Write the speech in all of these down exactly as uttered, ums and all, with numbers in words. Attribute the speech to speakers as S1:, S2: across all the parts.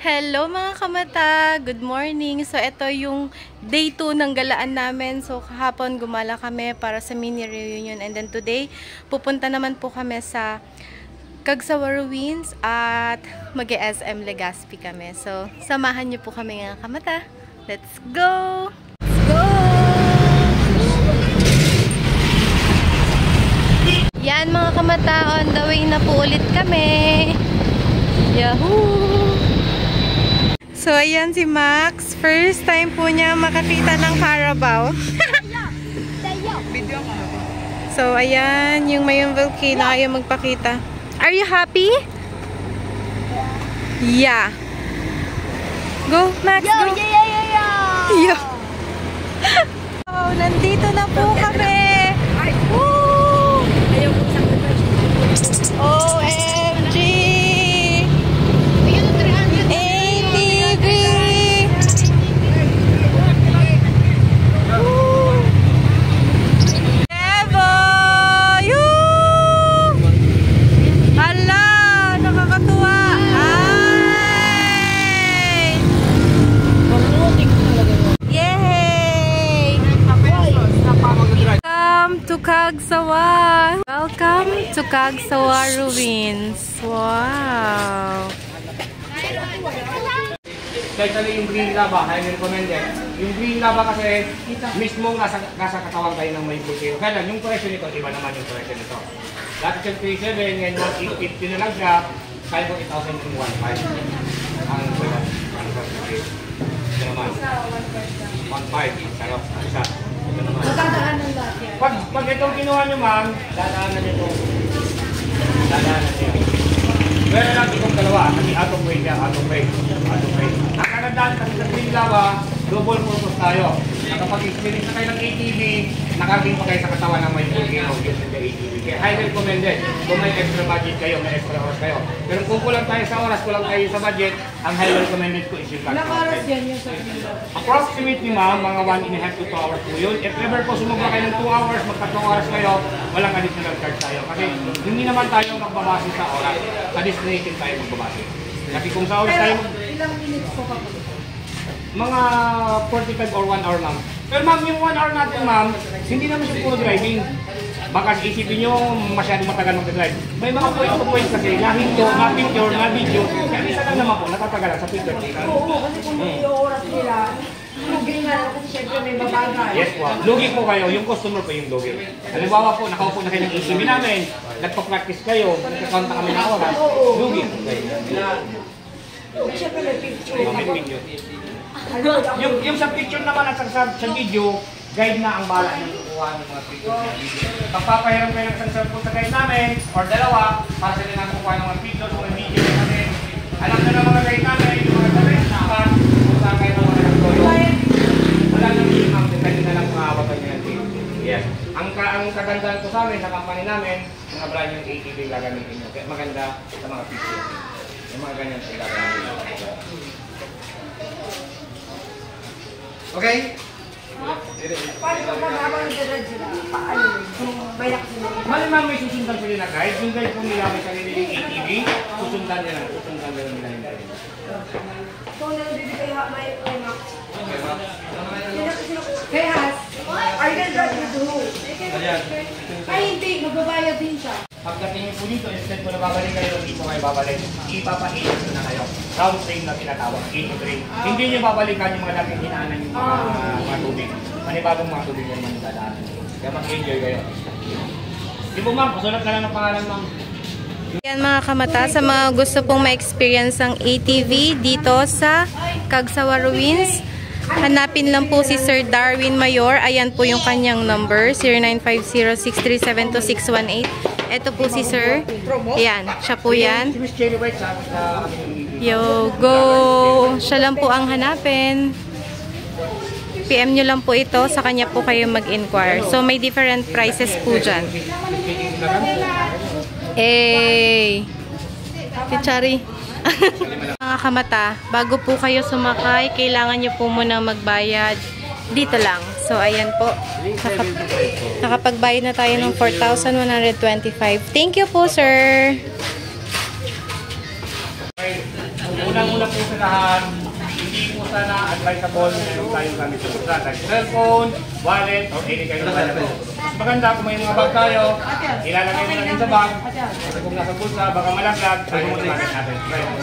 S1: Hello mga kamata! Good morning! So, ito yung day two ng galaan namin. So, kahapon gumala kami para sa mini reunion. And then today, pupunta naman po kami sa Cagsawa Ruins at mag-S M Legazpi kami. So, samahan niyo po kami mga kamata. Let's go! Let's go! Yan mga kamata, on the way na po ulit kami. Yahoo! So, ayan si Max. First time po niya makakita ng Carabao. So, ayan. Yung mayong volcano ayaw magpakita. Are you happy? Yeah. Go, Max, go.
S2: Yo, yeah, yeah, yeah.
S1: Yo. Oh, nandito na po kami. Woo! O M G! To Cagsawa. Welcome to Cagsawa Ruins. Wow.
S3: Kahit ano yung green lava, highly recommended. Yung green lava kasi mismo nasa, nasa katawan kayo ng may pulsero. Kaya lang, yung presyo nito, iba naman yung presyo nito. Dati siya thirty-seven, ngayon one fifty na lang siya, kaya po eight thousand one five. Ang pwede. Ano ba? Ito naman. one five. Sarap. Isa.
S2: Magkakaanan lahat yan.
S3: Pag, pag itong kinuha nyo, ma'am, dadaanan nyo ito. Dadaanan nyo. Pero lang itong dalawa, kasi out of weight yan, out of weight. Out of weight. Ang kanandaan kasi sa green lava, double purpose tayo. Nakapag-experience na kayo ng A T V, nakarating pa kayo sa katawan ng may volcano using the A T V. Kaya highly recommended. Kung may extra budget kayo, may extra oras kayo. Pero kung kulang tayo sa oras, kulang tayo sa budget, ang highly recommended ko is yung
S2: Ilang oras yan yung sa video?
S3: Approximately, ma'am, mga one and a half to two hours po yun. If ever po sumubra kayo ng two hours, magtatlong oras kayo, walang additional charge tayo. Kasi hindi naman tayo magbabase sa oras. Sa destination tayo magbabase. Kasi kung sa oras tayo...
S2: Ilang minutes po pa po?
S3: Mga forty-five or one hour, ma'am. Pero ma'am, yung one hour natin, ma'am, hindi naman siya puro driving. Baka isipin nyo masyadong matagal mag-drive. May mga point to point kasi, na-hinto, na-picture, na-video. Kaya isa lang naman po, natatagalan sa picture.
S2: Oo, kasi kung may oras nila, lugi nga lang kasi syempre may babagay.
S3: Yes po. Lugi po kayo, yung customer po yung lugi. Halimbawa po, nakaupo na kayo ng A T V namin, nagpa-practice kayo, nagka-count na kami na oras, lugi po kayo.
S2: Lugi syempre may picture.
S3: May video. Yung, yung sa picture naman at sa, sa, sa video, guide na ang bala ng kukuha ng mga picture sa video. Pagpapahiram kayo ng isang cellphone sa guide namin, or dalawa, para sa nila kukuha ng mga pictures, mga video namin. Alam na ng mga guide namin, yung mga guide naman, kung saan kayo ng mga nagtoyo. Wala nang imam, depende na lang kung aawatan nyo natin. Yes. Ang, ka, ang kagandahan ko sa amin, sa company namin, mga brand yung A T V gagamitin nyo. Kaya maganda sa mga picture. Yung mga ganyan sa gagamitin nyo. Okay?
S2: Paano kung mag-abang nagdadad sila? Paano? Kung bayak sila?
S3: Mali ma'am, may susundan sila na guide. Yung guide po nila may sarili ng A T V, susundan nila lang. Susundan nila nila yung guide.
S2: Kung nalibigay kayo, may Max.
S3: Okay, ma'am.
S2: Kay Has, are you gonna drive with who?
S3: Ayan.
S2: Ay, hindi. Magbabayad din siya.
S3: Pagdating niyo po dito, instead po na babalik kayo, hindi po kayo babalik. Ipapa-init na kayo. Round train na tinatawag, into train. Hindi niyo babalikan yung mga dating hinaanan yung mga, mga tubig. Manibagong mga tubig yung mga dadaanan. Kaya mag-enjoy kayo. Di po ma'am, pasulat na lang ng pangalan ma'am.
S1: Yan mga kamata, sa mga gusto pong ma-experience ang A T V dito sa Cagsawa Ruins, hanapin lang po si Sir Darwin Mayor. Ayan po yung kanyang number, zero nine five zero, six three seven two, six one eight. Ito po si Sir. Ayan, siya po yan. Yo, go! Siya lang po ang hanapin. P M nyo lang po ito, sa kanya po kayo mag-inquire. So, may different prices po dyan. Eh, Pichari. Mga kamata, bago po kayo sumakay, kailangan nyo po munang magbayad dito lang. So, ayan po. Nakap nakapagbayad na tayo ng four thousand one hundred twenty-five. Thank you po, sir.
S3: Unang-una po sa lahat, hindi po sana advisable na meron tayong gamit sa bulsa, like cellphone, wallet, or any kind of wallet. Mas maganda kung may mga bag tayo, ilalagay mo lang sa bag, kasi kung nasa bulsa, baka malaglag, tayo mo natin natin.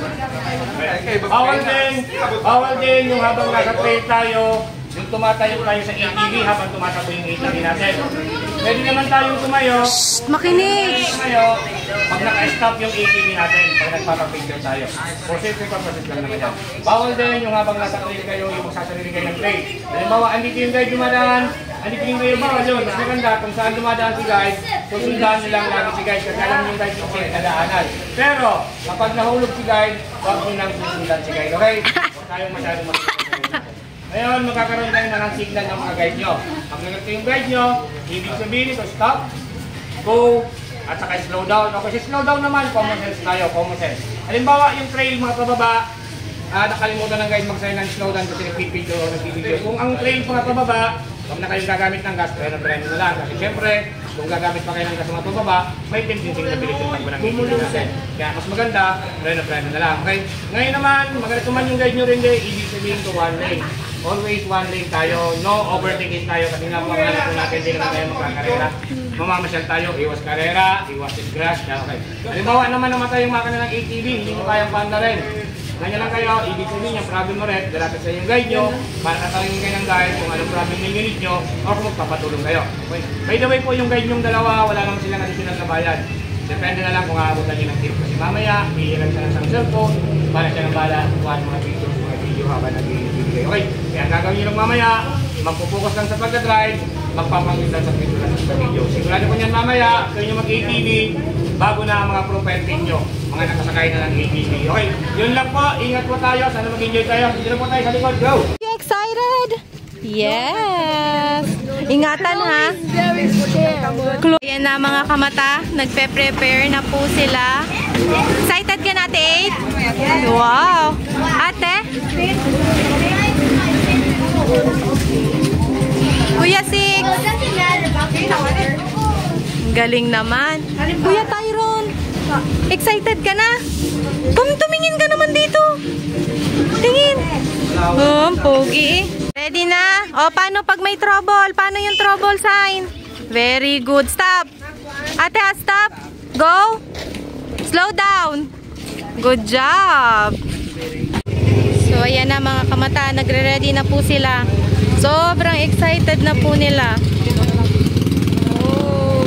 S3: Right. Bawal din, bawal din yung habang nasa trail tayo, yung tumatayo tayo sa A T V habang tumatakbo yung A T V natin. Pwede naman tayong tumayo.
S1: Shh, makinig!
S3: Tumayo, pag naka-stop yung A T V natin, pag nagpapapicture tayo. For safety purposes lang naman yan. Bawal din yung habang nasa trail kayo, yung magsasarili kayo ng trail. Halimbawa, andito yung guide dumadaan, andito yung guide bawal yun. Mas maganda kung saan dumadaan si guide, susundan nilang lagi si guide kasi alam yung guide kung saan nadaanan. Pero, kapag nahulog si guide, huwag nyo nang susundan si guide, okay? Huwag tayong masyadong magsusundan. Ngayon, magkakaroon tayo na ng signal ng mga guide nyo. Pag nagkakaroon yung guide nyo, ibig sabihin ito, stop, go, at saka slow down. O kasi slow down naman, common sense tayo, common sense. Halimbawa, yung trail mga pababa, ah, nakalimutan ng guide mag-sign ng slow down kasi nagpipidyo o nagpipidyo. Kung ang trail mga pababa, huwag na kayong gagamit ng gas, pero breno na lang. Kasi syempre, kung gagamit pa kayo ng gas mga pababa, may tendency na bilis yung takbo ng gigilin natin. Kaya mas maganda, breno breno na lang. Okay? Ngayon naman, maganda man yung guide nyo rin din, ibig sabihin to one lane. Always one lane tayo, no overtaking tayo kasi nga mga anak natin, hindi naman tayo magkakarera. Mamamasyal tayo, iwas karera, iwas disgrace, kaya okay. Halimbawa naman namatay yung makina ng A T V, hindi nyo kayang panda rin. Ganyan lang kayo, ibig sabihin yung problem mo rin, dalapit sa yung guide nyo, para katalingin kayo ng guide kung anong problem ng unit nyo, o kung magpapatulong kayo. Okay. By the way po, yung guide nyong dalawa, wala naman silang additional na bayad. Depende na lang kung aabutan nyo ng tip. Kasi mamaya, hihiram siya ng isang cellphone, para siya ng bala, kuha mga pictures, mga video habang nag-ibigay. Okay, kaya ang gagawin nyo lang mamaya, magpupokus lang sa pagka-drive, magpapangit lang sa picture lang sa video. Sigurado ko niyan mamaya, kayo nyo mag-A T V, bago na ang mga profile nyo, mga nakasakay na ng A T V. Okay, yun lang po, ingat po tayo, sana mag-enjoy tayo. Dito na po tayo sa likod, go!
S1: You excited? Yes! Ingatan ha! Ayan na mga kamata, nagpe-prepare na po sila. Excited ka na, Ate? Wow! Ate? Kuya Six! Galing naman. Kuya Tyrone! Excited ka na? Tum tumingin ka naman dito. Tingin. Oh, pogi. Ready na? O, paano pag may trouble? Paano yung trouble sign? Very good. Stop. Ate, stop. Go. Slow down. Good job. So, ayan na mga kamata. Nagre-ready na po sila. Sobrang excited na po nila. Oh.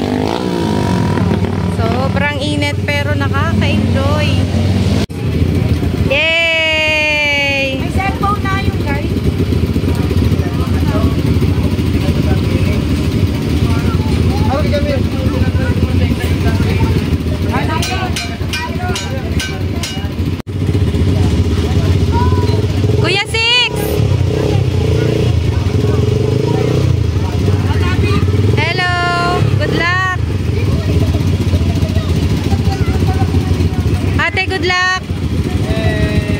S1: Sobrang init pero nakaka-enjoy. Yay!
S2: May cellphone na yung guys.
S1: Kuya Six! Hello! Good luck! Ate, good luck!
S3: Hey!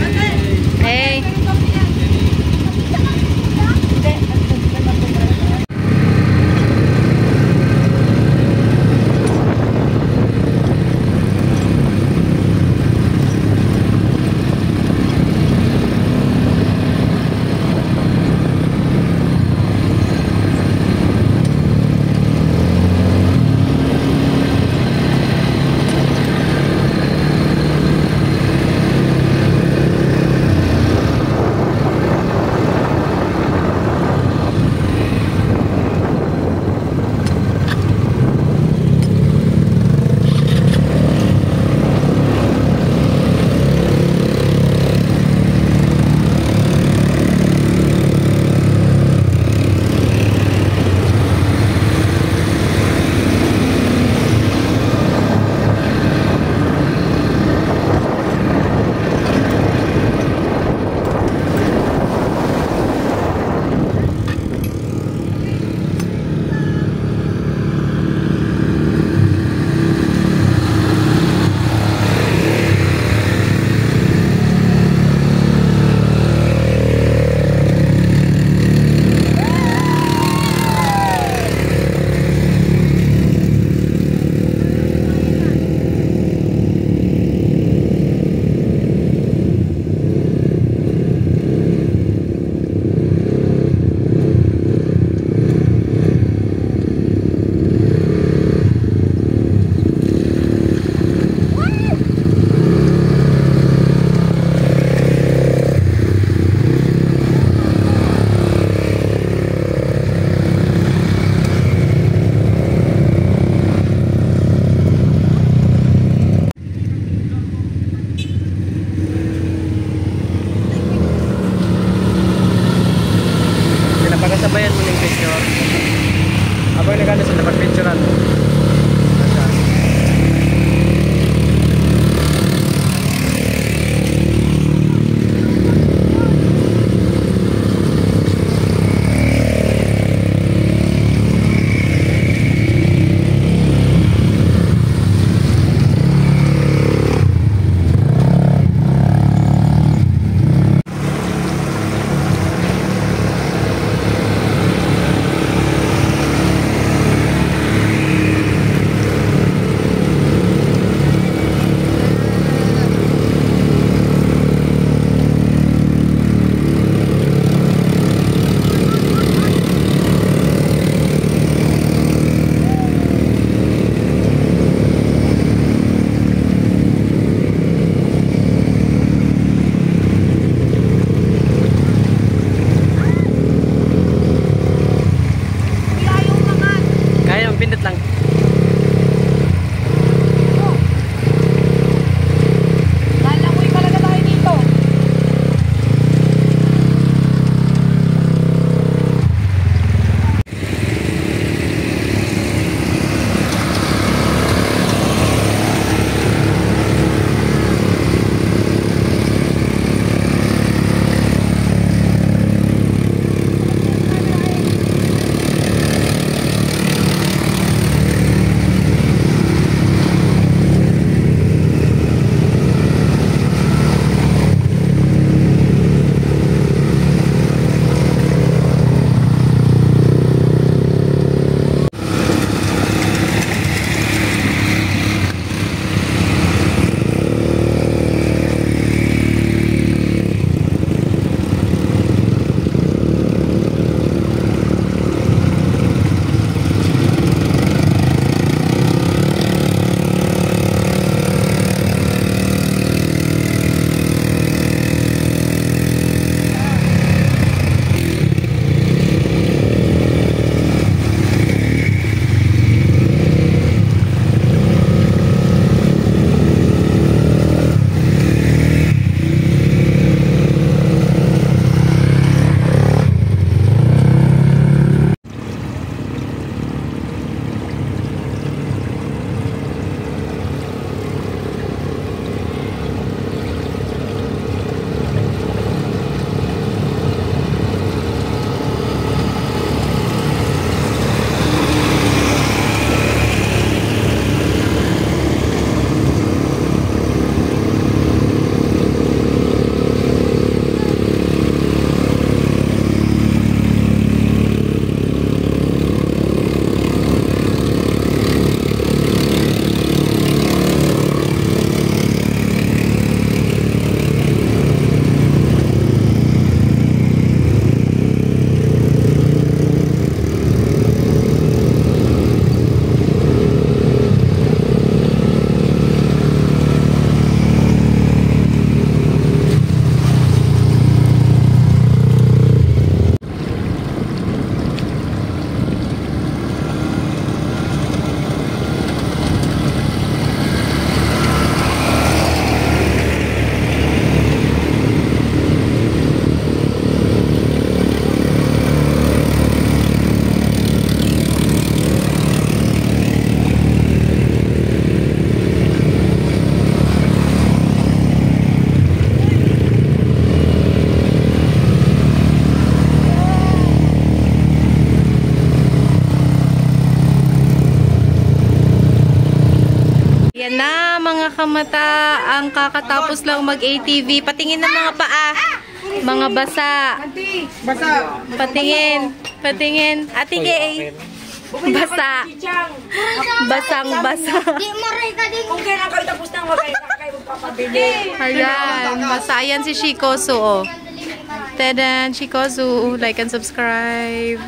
S1: mata. Ang kakatapos lang mag-A T V. Patingin ng mga paa. Mga basa.
S2: Basa.
S1: Patingin. Patingin. Ate Gay. Basa. Basang basa.
S4: Di maray ka din.
S2: Kung kailan kayo tapos nang magay kayo magpapabili.
S1: Ayan. Basa. Ayan si Shikozu. Oh. Tadan, Shikozu. Like and subscribe.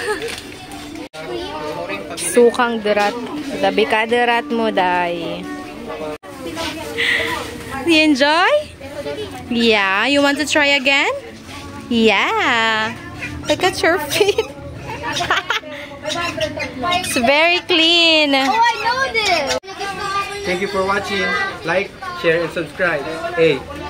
S1: Sukang derat. Dabi ka derat mo, day. You enjoy? Yeah. You want to try again? Yeah. Look at your feet. It's very clean.
S4: Oh, I know this.
S5: Thank you for watching. Like, share, and subscribe. Hey.